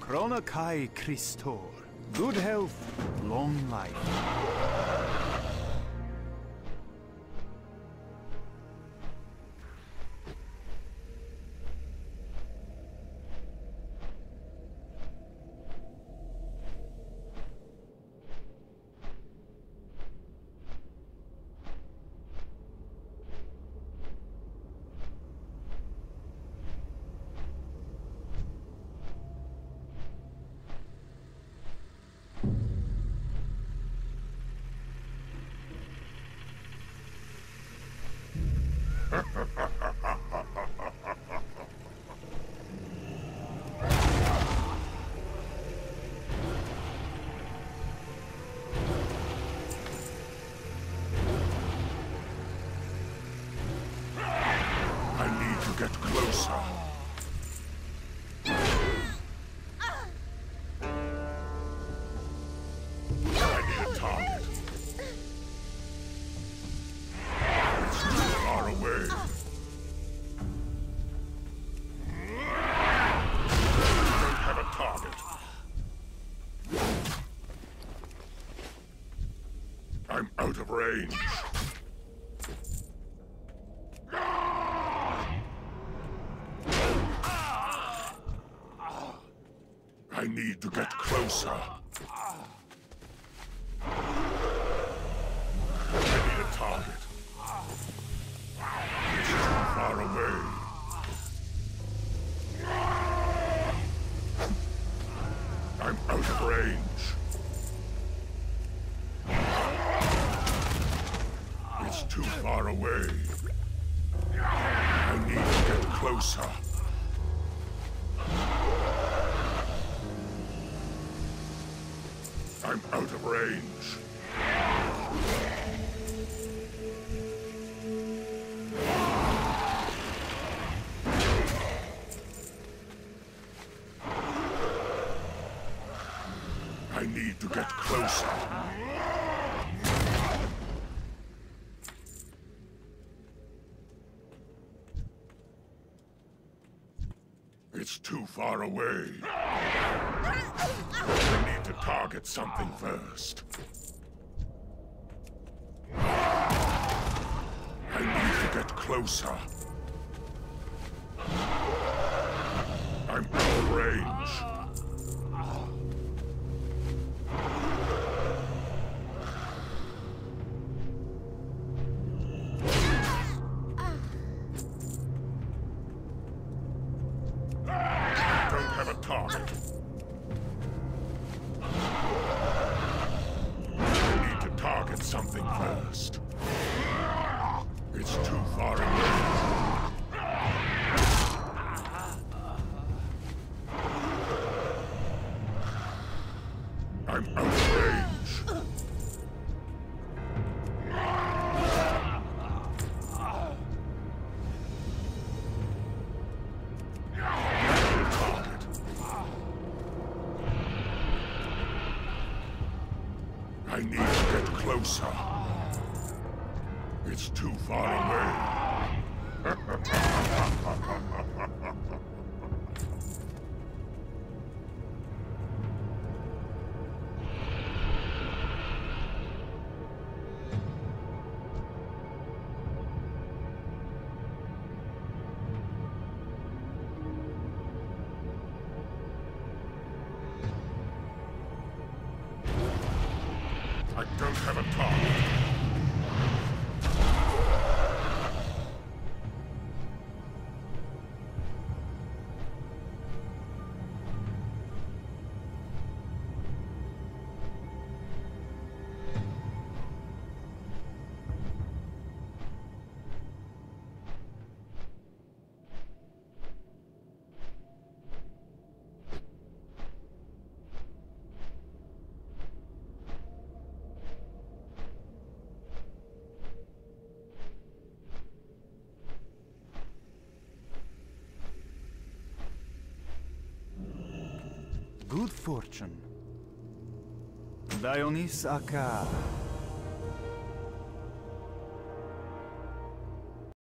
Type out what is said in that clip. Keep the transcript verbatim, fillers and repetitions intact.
Chronokai Christor. Good health, long life. Get closer. I need a target. It's too far away. I don't have a target. I'm out of range. I need to get closer. I need a target. It's too far away. I'm out of range. It's too far away. I need to get closer. I'm out of range. I need to get closer. It's too far away. I need to target something first. I need to get closer. I'm out of range. I don't have a target. Target something first. It's too far away. I'm out of range. Target. I need to get closer. It's too far away. I don't have a target. Good fortune. Dionys Aka.